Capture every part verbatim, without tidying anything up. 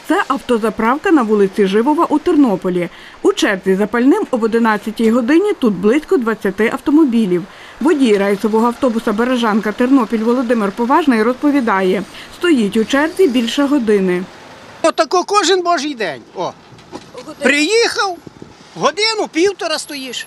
це автозаправка на вулиці Живова у Тернополі. У черзі за пальним об одинадцятій годині тут близько двадцяти автомобілів. Водій рейсового автобуса Бережанка-Тернопіль Володимир Поважний розповідає, стоїть у черзі більше години. Отако кожен божий день. О. Приїхав, годину, півтора стоїш.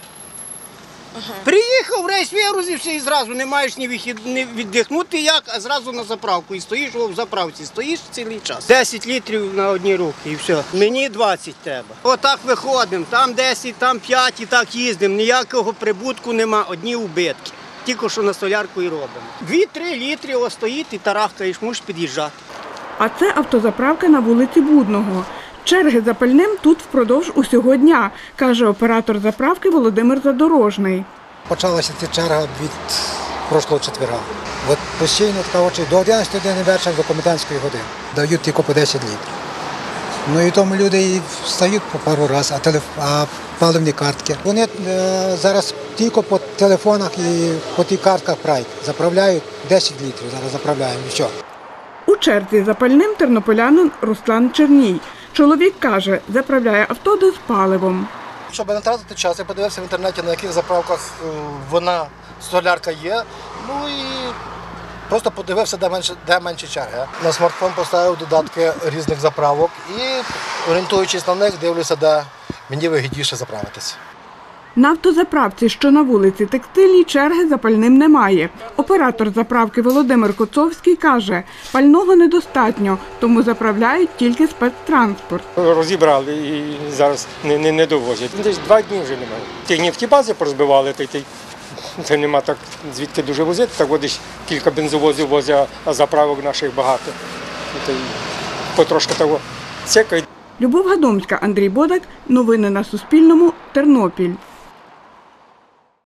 Ага. Приїхав, рейс вигрузився і зразу не маєш ні, вихід, ні віддихнути як, а зразу на заправку. І стоїш о, в заправці, стоїш цілий час. десять літрів на одні руки і все. Мені двадцять треба. Отак виходимо, там десять, там п'ять і так їздимо. Ніякого прибутку нема, одні убитки. Тільки що на солярку і робимо. Дві-три літри ось стоїть і тарахкаєш, мусиш під'їжджати. А це автозаправка на вулиці Будного. Черги за пальним тут впродовж усього дня, каже оператор заправки Володимир Задорожний. Почалася ця черга від прошлого четверга. От постійно така очі до одинадцятої години вечора, до комендантської години. Дають тільки по десять літрів. Ну і тому люди і встають по пару разів, а, телеф... а паливні картки. Вони е, зараз тільки по телефонах і по тих картках прайд заправляють десять літрів, зараз заправляємо і що. У черзі за пальним тернополянин Руслан Черній. Чоловік каже, заправляє авто дизпаливом. Щоб не тратити час, я подивився в інтернеті, на яких заправках вона, солярка є. Ну і просто подивився, де менше, де менші черги. На смартфон поставив додатки різних заправок і, орієнтуючись на них, дивлюся, де мені вигідніше заправитися. На автозаправці, що на вулиці Текстильній, черги за пальним немає. Оператор заправки Володимир Коцовський каже, пального недостатньо, тому заправляють тільки спецтранспорт. Розібрали і зараз не, не, не довозять. Десь два дні вже немає. Ті нефтебази порозбивали, та й це нема так звідки дуже возити. Так от кілька бензовозів возять, а заправок наших багато. Та й потрошки того цекають. Любов Гадомська, Андрій Бодак. Новини на Суспільному. Тернопіль.